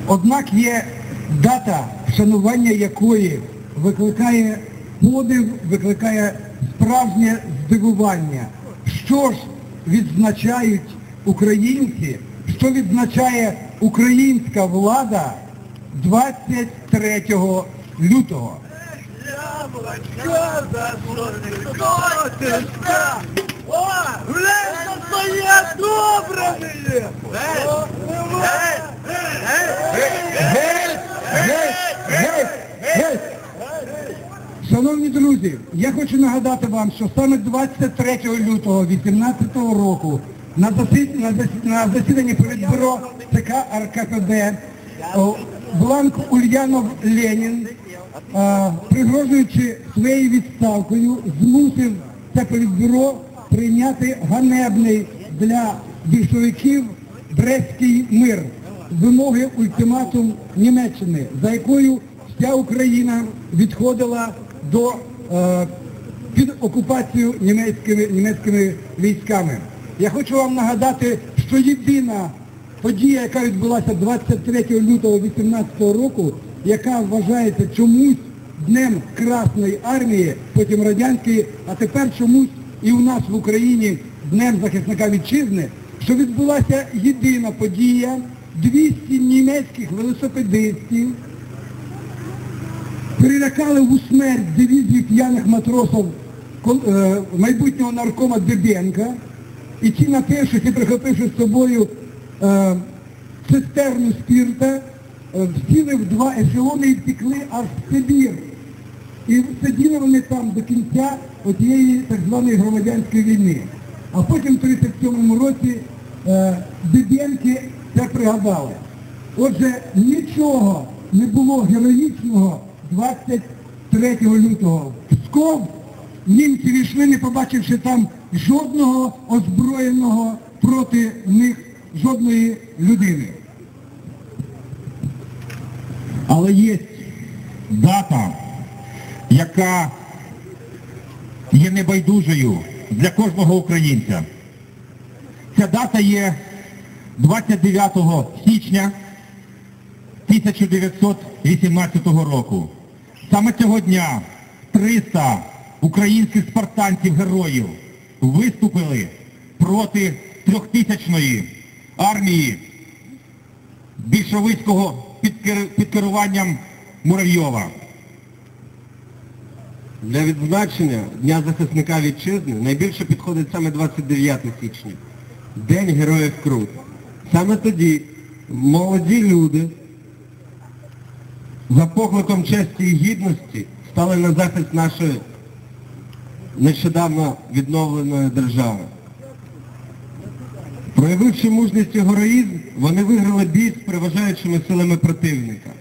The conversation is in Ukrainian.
Однак є дата, вшанування якої викликає подив, викликає справжнє здивування. Що ж відзначають українці, що відзначає українська влада 23 лютого? Шановні друзі, я хочу нагадати вам, що саме 23 лютого 2018 року на засіданні Політбюро ЦК РКПБ Бланко Ульянов Ленін, пригрожуючи своєю відставкою, змусив це Політбюро прийняти ганебний для більшовиків Брестський мир, вимоги ультиматум Німеччини, за якою вся Україна відходила під окупацію німецькими військами. Я хочу вам нагадати, що єдина подія, яка відбулася 23 лютого 2018 року, яка вважається чомусь Днем Красної Армії, потім радянської, а тепер чомусь і у нас в Україні Днем захисника вітчизни, що відбулася єдина подія, 200 німецьких велосипедистів перелякали у смерть дивізію п'яних матросів майбутнього наркома Дебенка, і ті напившись і прихопивши з собою цистерну спірта, сіли в два ешелони і втекли аж в Сибір. І сиділи вони там до кінця отієї так званої громадянської війни. А потім в 1937 році Дебенки це пригадали. Отже, нічого не було героїчного 23 лютого. В Псков німці війшли, не побачивши там жодного озброєного проти них жодної людини. Але є дата, яка є небайдужою для кожного українця. Ця дата є 29 січня 1918 року. Саме цього дня 300 українських спартанців-героїв виступили проти 3000-ї армії більшовицького під керуванням Муравйова. Для відзначення Дня захисника вітчизни найбільше підходить саме 29 січня, День Героїв Крут. Саме тоді молоді люди за покликом честі і гідності стали на захист нашої нещодавно відновленої держави. Проявивши мужність і героїзм, вони виграли бій з переважаючими силами противника.